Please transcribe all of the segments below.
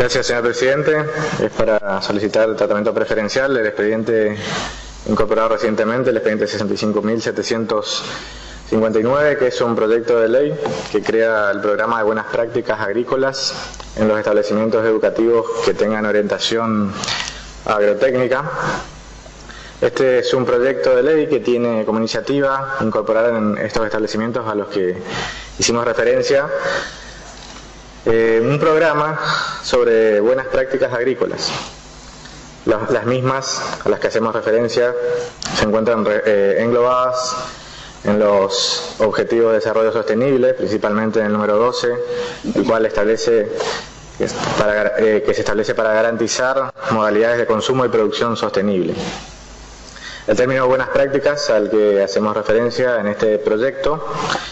Gracias, señor presidente. Es para solicitar el tratamiento preferencial del expediente incorporado recientemente, el expediente 65.759, que es un proyecto de ley que crea el programa de buenas prácticas agrícolas en los establecimientos educativos que tengan orientación agrotécnica. Este es un proyecto de ley que tiene como iniciativa incorporar en estos establecimientos a los que hicimos referencia un programa sobre buenas prácticas agrícolas. Las mismas a las que hacemos referencia se encuentran englobadas en los Objetivos de Desarrollo Sostenible, principalmente en el número 12, el cual establece que se establece para garantizar modalidades de consumo y producción sostenible. El término buenas prácticas al que hacemos referencia en este proyecto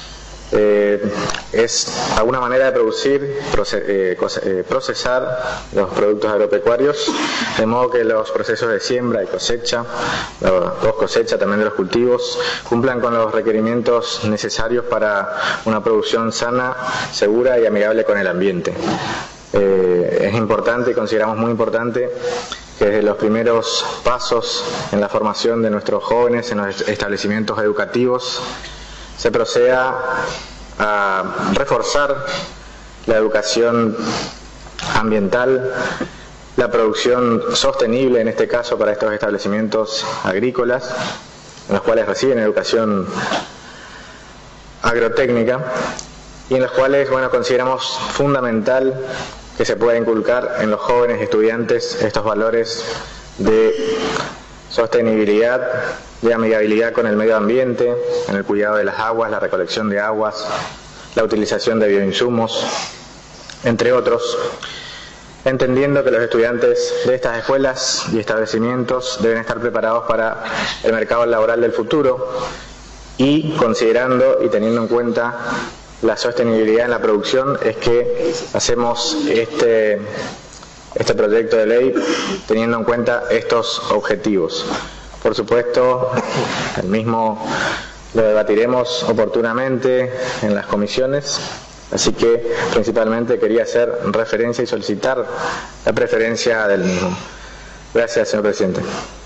es alguna manera de producir, procesar los productos agropecuarios, de modo que los procesos de siembra y cosecha, post cosecha también de los cultivos, cumplan con los requerimientos necesarios para una producción sana, segura y amigable con el ambiente. Es importante y consideramos muy importante que desde los primeros pasos en la formación de nuestros jóvenes en los establecimientos educativos se proceda a reforzar la educación ambiental, la producción sostenible, en este caso para estos establecimientos agrícolas, en los cuales reciben educación agrotécnica y en los cuales, consideramos fundamental que se pueda inculcar en los jóvenes estudiantes estos valores de sostenibilidad, de amigabilidad con el medio ambiente, en el cuidado de las aguas, la recolección de aguas, la utilización de bioinsumos, entre otros, entendiendo que los estudiantes de estas escuelas y establecimientos deben estar preparados para el mercado laboral del futuro y considerando y teniendo en cuenta la sostenibilidad en la producción es que hacemos este proyecto de ley teniendo en cuenta estos objetivos. Por supuesto, el mismo lo debatiremos oportunamente en las comisiones, así que principalmente quería hacer referencia y solicitar la preferencia del mismo. Gracias, señor presidente.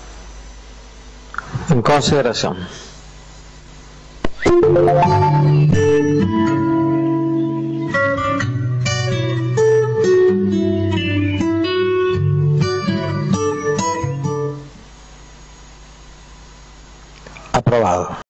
En consideración. Aprobado.